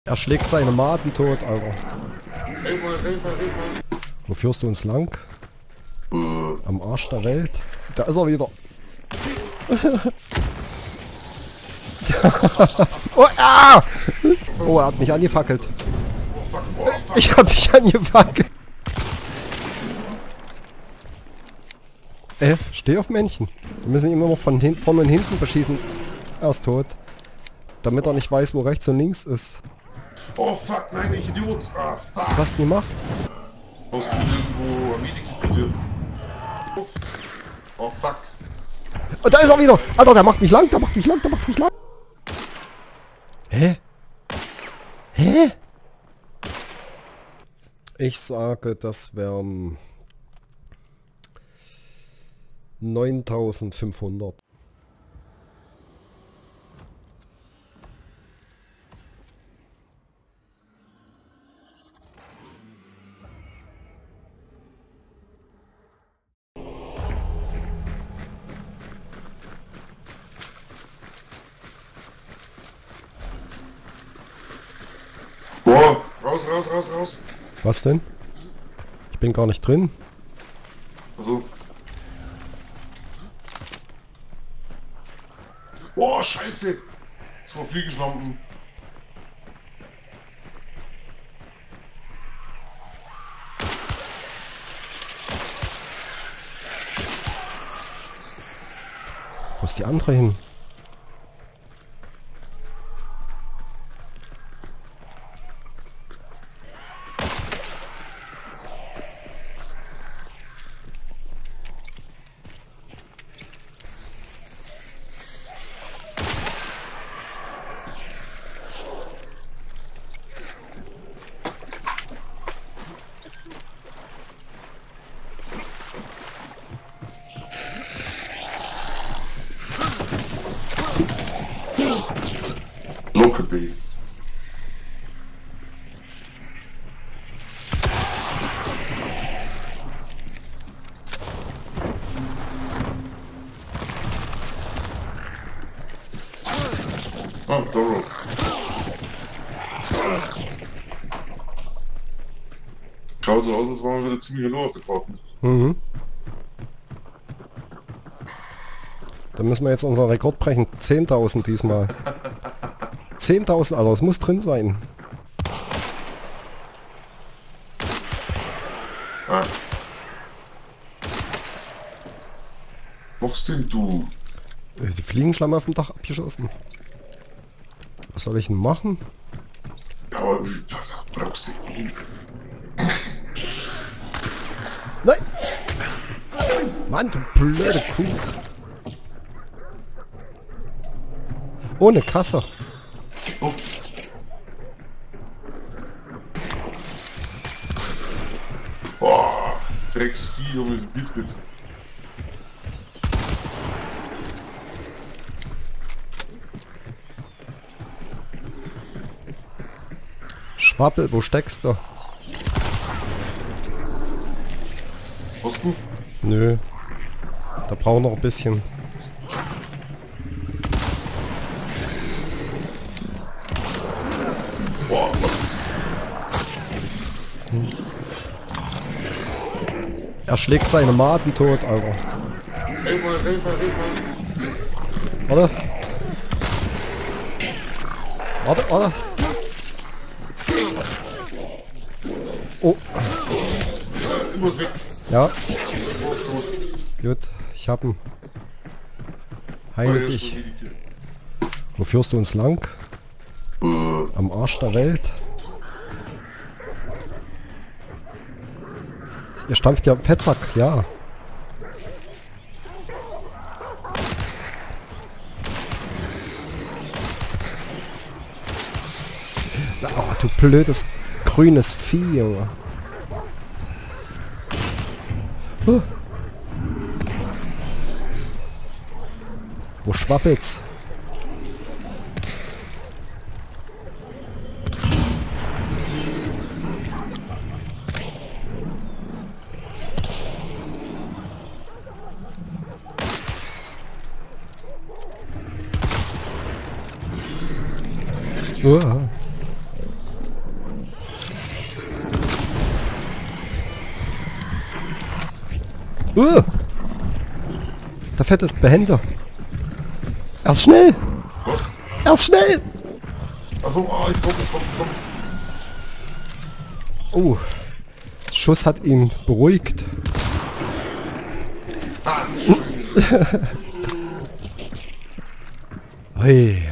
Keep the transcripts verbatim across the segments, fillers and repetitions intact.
Er schlägt seine Maden tot, Alter. Wo führst du uns lang? Am Arsch der Welt. Da ist er wieder. Oh, ah! Oh, er hat mich angefackelt. Ich hab dich angefackelt. Äh, steh auf Männchen. Wir müssen ihn immer von hin vorne und hinten beschießen. Er ist tot. Damit er nicht weiß, wo rechts und links ist. Oh fuck, nein, ich Idiot. Ah, fuck. Was hast du gemacht? Hast du irgendwo ein Medikit probiert? Oh fuck. Oh, da ist er wieder! Alter, der macht mich lang, der macht mich lang, der macht mich lang. Hä? Hä? Ich sage, das wären neuntausendfünfhundert. Boah, raus, raus, raus, raus. Was denn? Ich bin gar nicht drin. Also. Boah, scheiße. Zwei Fliegenschlampen. Wo ist die andere hin? Lockerbee. Oh, Doro. Schaut so aus, als waren wir wieder ziemlich low auf der Karte. Mhm. Dann müssen wir jetzt unseren Rekord brechen. zehntausend diesmal. zehntausend, Alter, es muss drin sein. Ah. Was denn du? Die Fliegenschlamme auf dem Dach abgeschossen. Was soll ich denn machen? Ja, aber du brauchst du ihn. Nein! Mann, du blöde Kuh. Ohne Kasse. Oh. Boah, Drecksvieh, Junge, gebiftet. Schwappel, wo steckst du? Was du? Nö. Da braucht noch ein bisschen. Boah, was? Hm. Er schlägt seine Maden tot, Alter. Ey, mal, ey, mal, ey, mal. Warte. Warte, warte. Oh. Du musst weg. Ja. Du bist tot. Gut, ich hab ihn. Heile dich. Wo führst du uns lang? Am Arsch der Welt. Ihr stampft ja Fettsack, ja. Oh, du blödes grünes Vieh, Junge. Huh. Wo schwappelt's? Uah. Uh, der Fett ist behende. Er ist schnell. Was? Er ist schnell. Achso, ah, ich komm, ich komm, ich komm. Oh, Schuss hat ihn beruhigt. Ah, schön. Hey.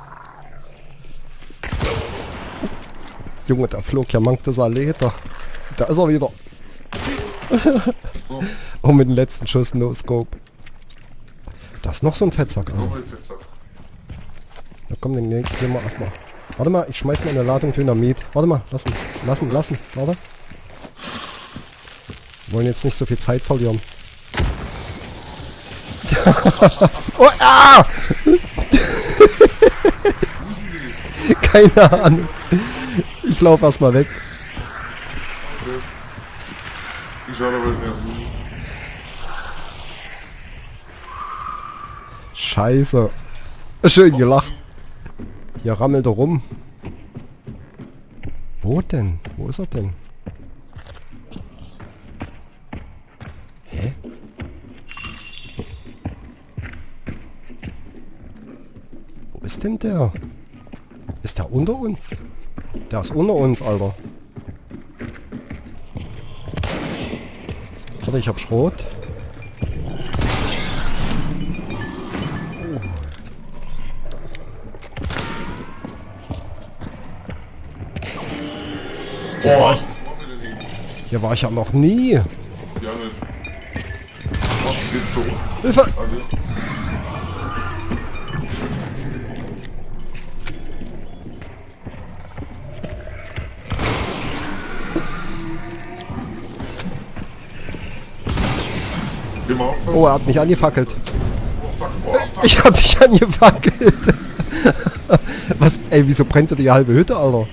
Junge, der flog ja mank des Aleta. Da ist er wieder. So, Und mit dem letzten Schuss No Scope. Da ist noch so ein Fettsack. Alter. nochmal Fetzer. Na komm, den nehmen wir erstmal. Warte mal, ich schmeiß mal eine Ladung Dynamit. Warte mal, lassen, lassen, lassen. Warte. Wir wollen jetzt nicht so viel Zeit verlieren. Oh, ah! Keine Ahnung. Ich laufe erstmal weg. Okay. Ich schau aber nicht. Scheiße. Schön gelacht. Hier rammelt er rum. Wo denn? Wo ist er denn? Hä? Wo ist denn der? Ist der unter uns? Der ist unter uns, Alter. Warte, ich hab Schrot. Boah, was machen wir denn hier? Hier war ich ja noch nie. Ja, nicht. Was geht's doch? Hilfe! Danke. Geh mal auf. Oh, er hat mich angefackelt. Oh, fuck, oh, fuck. Ich hab dich angefackelt. Was? Ey, wieso brennt dir die halbe Hütte, Alter?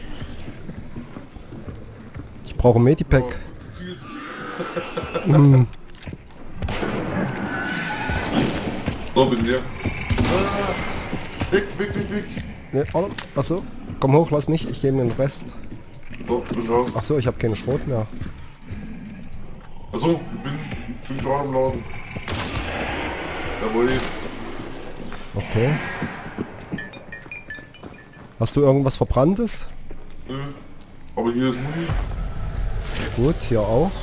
Ich brauche ein Medipack. Oh, gezielt. Hm. So, bin wir. Ah, weg, weg, weg, weg. Ne, warte. Achso. Komm hoch, lass mich. Ich gebe mir den Rest. So, bin raus. Achso, ich habe keine Schrot mehr. Achso, ich bin, bin gerade im Laden. Jawohl. Okay. Hast du irgendwas Verbranntes? Nö. Aber hier ist Muni. Gut, hier auch.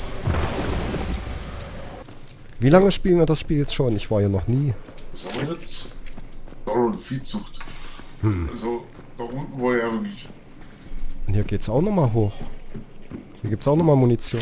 Wie lange spielen wir das Spiel jetzt schon? Ich war hier noch nie. Was haben wir jetzt? Dauer und Viehzucht. Hm. Also, da unten war ja wirklich. Und hier geht's auch nochmal hoch. Hier gibt's auch nochmal Munition.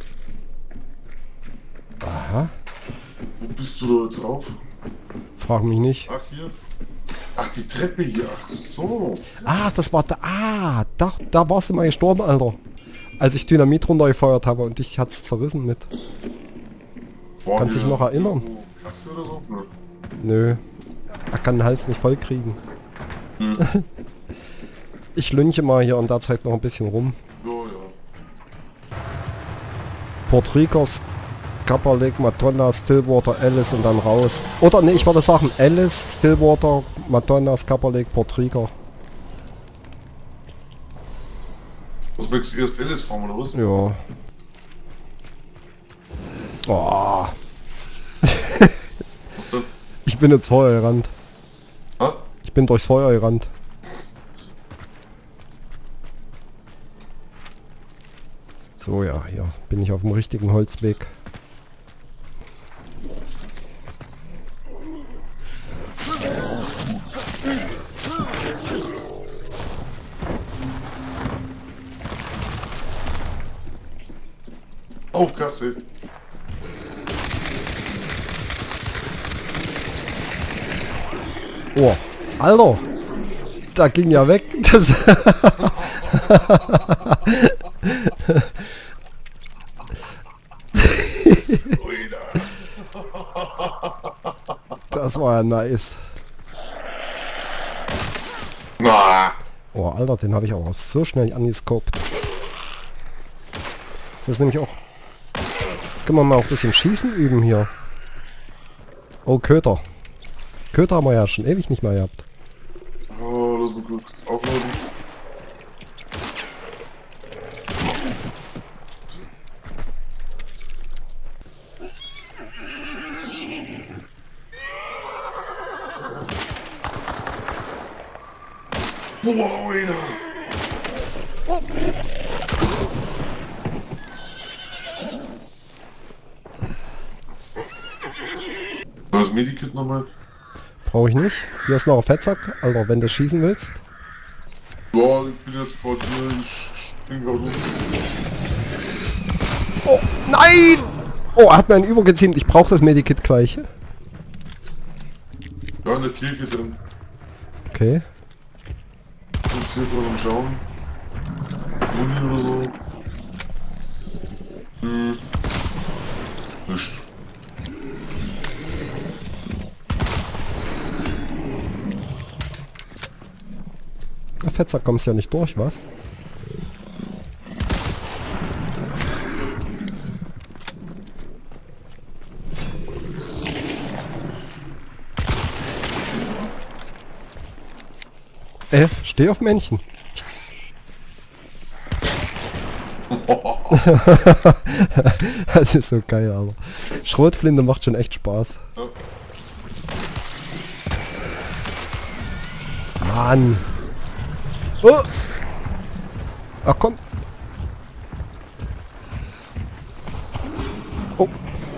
Aha. Wo bist du da jetzt rauf? Frag mich nicht. Ach, hier. Ach, die Treppe hier. Ach so. Ah, das war da. Ah, da, da warst du mal gestorben, Alter. Als ich Dynamit runtergefeuert habe und dich hat's zerrissen mit. War Kannst hier dich noch erinnern? irgendwo Kasse oder so? Nö. Nö. Er kann den Hals nicht voll kriegen. Hm. Ich lünche mal hier in der Zeit noch ein bisschen rum. Ja, ja. Port Ricos, Kappa Lake, Madonna, Stillwater, Alice und dann raus. Oder ne, ich würde sagen Alice, Stillwater, Madonna, Kappa Lake, Port Rico. Was möchtest du erst Alice fahren oder was? Ja. Oh, Was denn? ich bin ins Feuer gerannt. Ha? Ich bin durchs Feuer gerannt. So, ja, hier bin ich auf dem richtigen Holzweg. Oh, Kasse. Oh, Alter! Da ging ja weg. Das Das war ja nice. Na. Oh, Alter, den habe ich auch so schnell angescoped. Das ist nämlich auch... Können wir mal auch ein bisschen Schießen üben hier. Oh, Köter. Köter haben wir ja schon ewig nicht mehr gehabt. Oh, lass mal kurz aufladen. Boah, Alter. Oh. Das Medikit nochmal. Brauche ich nicht. Hier ist noch ein Fettsack, Alter, wenn du schießen willst. Ja, ich bin jetzt bei dir, ich spring gerade um. Oh, nein! Oh, er hat mir einen übergeziemt. Ich brauche das Medikit gleich. Ja, in der Kirche drin. Okay. Jetzt hier gerade am Schauen. Uni oder so. Hm. Nicht. Der Fettsack kommst ja nicht durch, was? Äh, steh auf Männchen. Das ist so geil, aber Schrotflinte macht schon echt Spaß. Ja. Mann. Oh. Ach komm. Oh.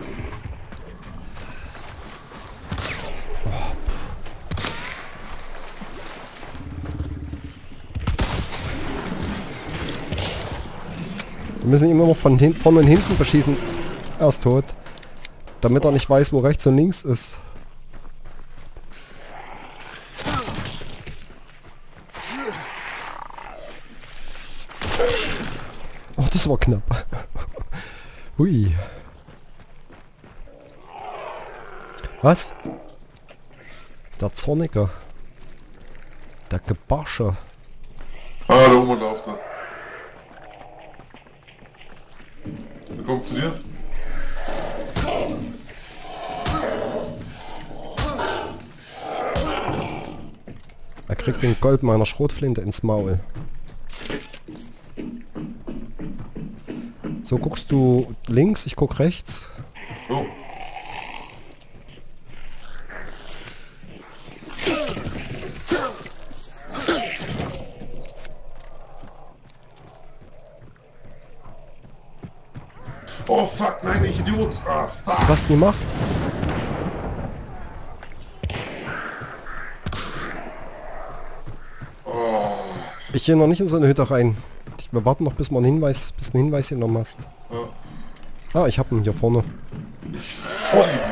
Wir müssen ihn immer von hin vorne und hinten beschießen. Er ist tot. Damit er nicht weiß, wo rechts und links ist. Oh, das war knapp. Hui. Was? Der Zorniger. Der Gebarsche. Ah, da oben läuft er. Der kommt zu dir. Er kriegt den Gold meiner Schrotflinte ins Maul. So, guckst du links, ich guck rechts. Oh. Oh fuck, nein, ich Idiot. Ah, fuck. Was hast du gemacht? Oh. Ich gehe noch nicht in so eine Hütte rein. Ich, wir warten noch, bis man einen Hinweis, bis du einen Hinweis genommen hast. Ja. Ah, ich hab ihn hier vorne. Ich Vollidiot.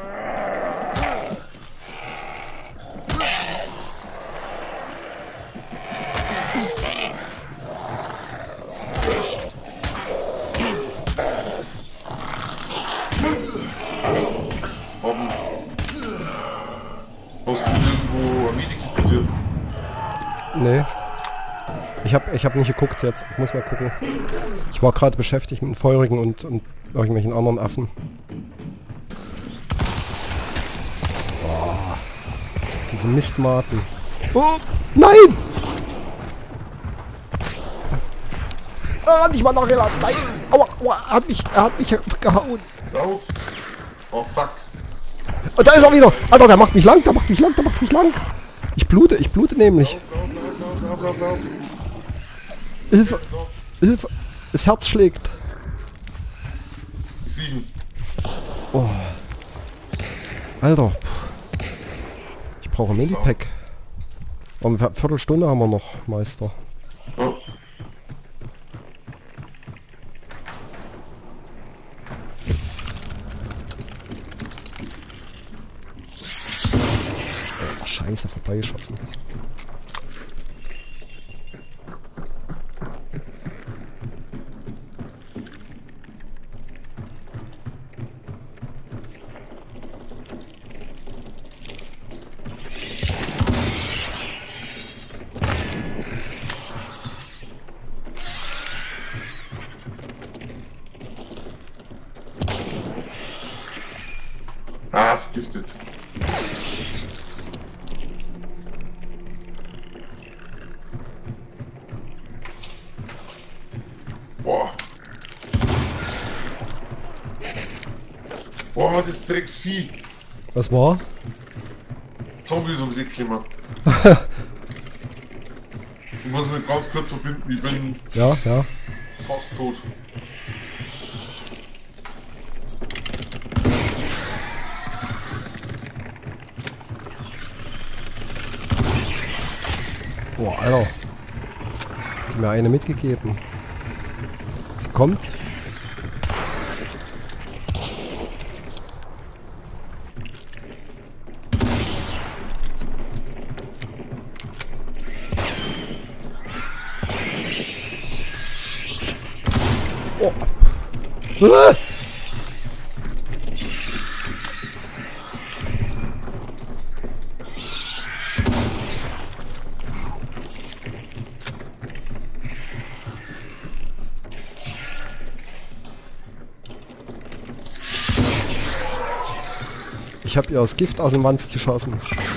Robben. Hast du irgendwo ein Medikit bei dir? Nee. Ich hab, ich hab nicht geguckt jetzt. Ich muss mal gucken. Ich war gerade beschäftigt mit den Feurigen und, und irgendwelchen anderen Affen. Oh, diese Mistmaten. Oh, nein! Ah, nicht mal nachgeladen. Nein! Aua, aua, er hat mich, er hat mich gehauen. Lauf! Oh fuck! Und da ist er wieder! Alter, der macht mich lang, der macht mich lang, der macht mich lang! Ich blute, ich blute nämlich. Lauf, lauf, lauf, lauf, lauf, lauf. Hilfe! Hilfe! Das Herz schlägt. Sieben. Oh. Alter. Ich brauche ein Medipack. Um eine Viertelstunde haben wir noch, Meister. Oh. Scheiße, vorbeigeschossen. Ah, vergiftet. Boah. Boah, das Drecksvieh. Was war? Zombies ums Eck gekommen. muss mich ganz kurz verbinden, ich bin Ja, ja. fast tot. Boah, Alter. Hat mir eine mitgegeben. Sie kommt. Oh. Ah! Ich habe ihr das Gift aus dem Wanst geschossen.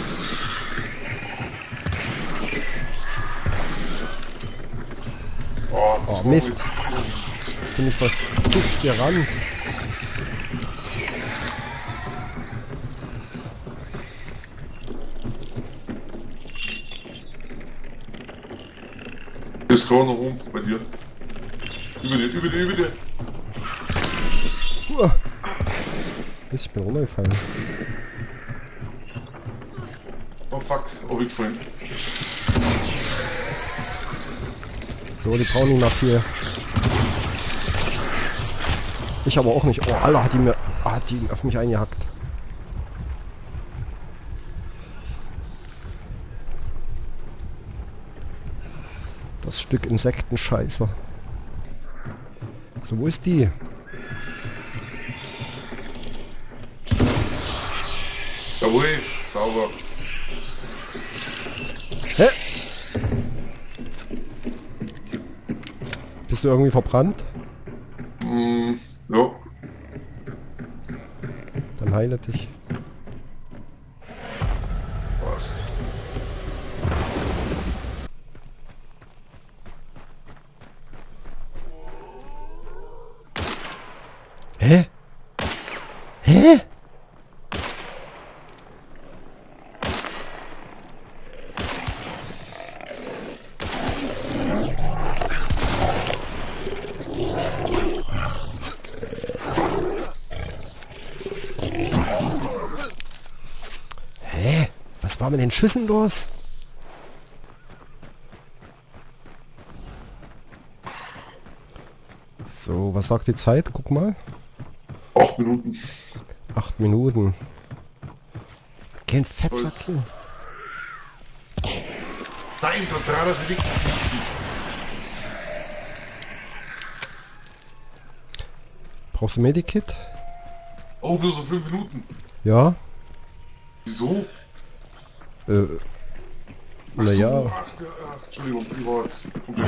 Oh, Oh Mist. Jetzt bin ich das Gift gerannt. Ist gerade noch rum bei dir. Über dir, über dir, über dir. Uah. Ich bin runtergefallen. Oh fuck, oh ich gefallen. So, die brauchen nicht mehr viel. Ich aber auch nicht. Oh, Alter, hat die mir hat die auf mich eingehackt. Das Stück Insektenscheiße. So, wo ist die? Jawohl, sauber. Hä? Bist du irgendwie verbrannt? Mm, ja. Dann heile dich. Passt. Hä? Hä? Hä? Was war mit den Schüssen los? So, was sagt die Zeit? Guck mal. Acht Minuten. Acht Minuten. Kein Fettsack. Nein, da dran ist nicht. Brauchst du Medikit? Oh, bloß so fünf Minuten. Ja. Wieso? Äh. Ach so, Naja. ach, ach, Entschuldigung, ich war jetzt komplett.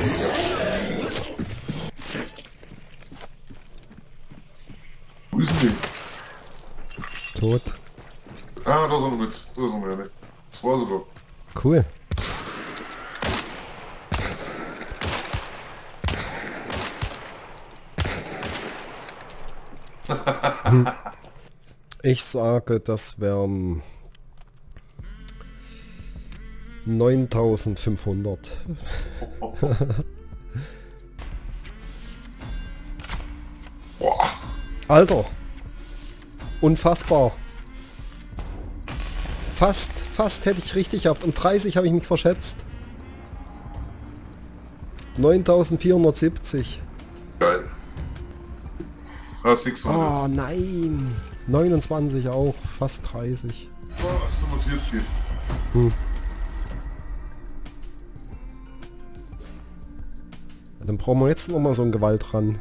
Wo ist denn die? Tot. Ah, da ist er noch mit. Da ist er noch mit. Das war sogar. Cool. Hm. Ich sage, das wären neuntausendfünfhundert. Boah. Alter. Unfassbar. Fast, fast hätte ich richtig gehabt. Um dreißig habe ich mich verschätzt. neuntausendvierhundertsiebzig. Geil. Ah, sechshundert. Oh nein. neunundzwanzig auch. Fast dreißig. Oh, fünfundvierzig. Hm. Dann brauchen wir jetzt nochmal so ein Gewalt ran.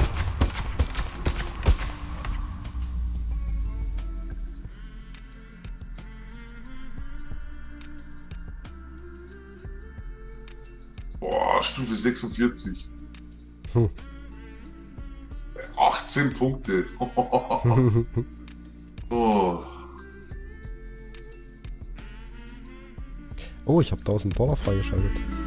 Boah, Stufe sechsundvierzig. Hm. achtzehn Punkte. Oh. Oh, ich habe tausend Dollar freigeschaltet.